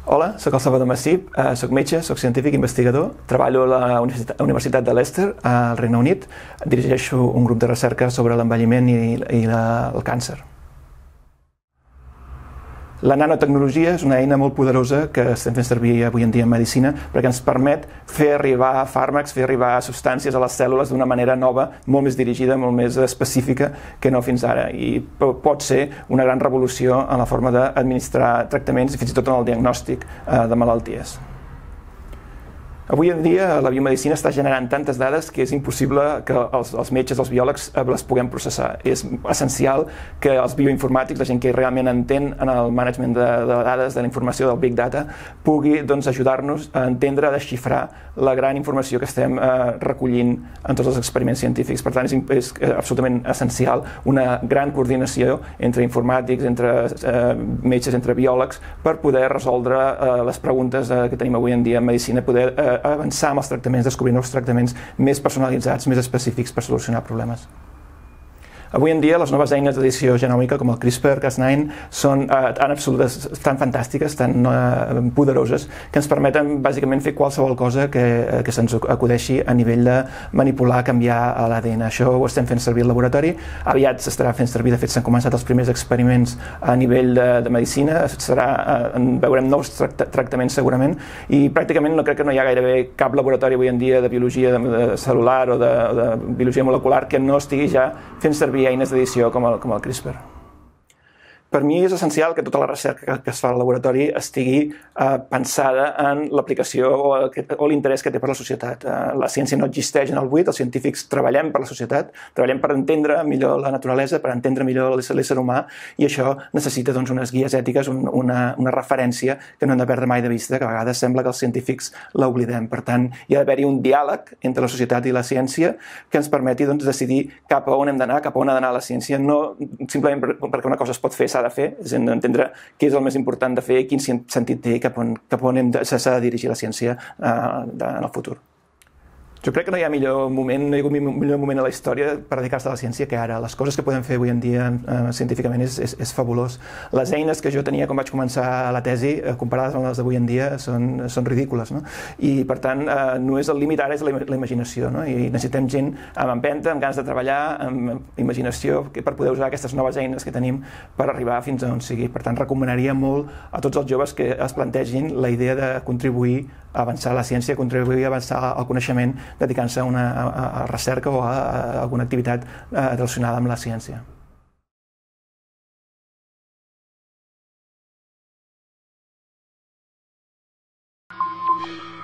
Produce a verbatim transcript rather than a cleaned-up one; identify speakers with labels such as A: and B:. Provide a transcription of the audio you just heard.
A: Hola, sóc el Salvador Massip, eh, sóc metge, sóc científic investigador, treballo a la Universitat, Universitat de Leicester, al Regne Unit, dirigeixo un grup de recerca sobre l'envelliment i, i la, el càncer. La nanotecnologia és una eina molt poderosa que estem fent servir avui en dia en medicina perquè ens permet fer arribar fàrmacs, fer arribar substàncies a les cèl·lules d'una manera nova, molt més dirigida, molt més específica que no fins ara. I pot ser una gran revolució en la forma d'administrar tractaments i fins i tot en el diagnòstic de malalties. Avui en dia la biomedicina està generant tantes dades que és impossible que els, els metges, els biòlegs les puguem processar. És essencial que els bioinformàtics, la gent que realment entén en el management de, de dades, de la informació del Big Data, pugui doncs, ajudar-nos a entendre, a desxifrar la gran informació que estem eh, recollint en tots els experiments científics. Per tant, és, és absolutament essencial una gran coordinació entre informàtics, entre eh, metges, entre biòlegs, per poder resoldre eh, les preguntes eh, que tenim avui en dia en medicina, poder eh, avançar amb els tractaments, descobrir nous tractaments més personalitzats, més específics per solucionar problemes. Avui en dia les noves eines d'edició genòmica com el CRISPR Cas nou són eh, tan absolutes, tan fantàstiques, tan eh, poderoses, que ens permeten bàsicament fer qualsevol cosa que, eh, que se'ns acudeixi a nivell de manipular, canviar l'A D N. Això ho estem fent servir al laboratori, aviat s'estarà fent servir, de fet s'han començat els primers experiments a nivell de, de medicina, serà, eh, veurem nous tracta, tractaments segurament, i pràcticament no crec que no hi ha gairebé cap laboratori avui en dia de biologia de, de cel·lular o de, de biologia molecular que no estigui ja fent servir eines d'edició com, com el CRISPR. Per mi és essencial que tota la recerca que es fa al laboratori estigui eh, pensada en l'aplicació o, o l'interès que té per la societat. Eh, la ciència no existeix en el buit, els científics treballem per la societat, treballem per entendre millor la naturalesa, per entendre millor l'ésser humà, i això necessita doncs, unes guies ètiques, un, una, una referència que no hem de perdre mai de vista, que a vegades sembla que els científics l'oblidem. Per tant, hi ha d'haver-hi un diàleg entre la societat i la ciència que ens permeti doncs, decidir cap a on hem d'anar, cap a on ha d'anar la ciència, no simplement perquè una cosa es pot fer, de fer, és entendre què és el més important de fer, quin sentit té, cap on, cap on hem de, s'ha de dirigir la ciència eh, de, en el futur. Jo crec que no hi ha millor moment, no hi ha hagut millor moment a la història per dedicar-se a la ciència que ara. Les coses que podem fer avui en dia eh, científicament és, és, és fabulós. Les eines que jo tenia quan vaig començar la tesi, eh, comparades amb les d'avui en dia, són, són ridícules, no? I per tant, eh, no és el límit ara, és la, la imaginació, no? I necessitem gent amb empenta, amb ganes de treballar, amb imaginació, per poder usar aquestes noves eines que tenim per arribar fins a on sigui. Per tant, recomanaria molt a tots els joves que es plantegin la idea de contribuir a avançar la ciència, contribuir a avançar el coneixement, dedicant-se a una a, a recerca o a, a alguna activitat eh, relacionada amb la ciència.
B: you